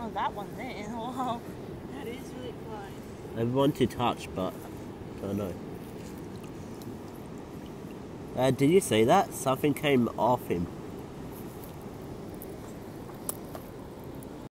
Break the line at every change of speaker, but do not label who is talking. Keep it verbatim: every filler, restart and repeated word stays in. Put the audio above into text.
Oh, that one there. Wow. That is really close.
I want to touch, but I don't know. Uh, did you see that? Something came off him.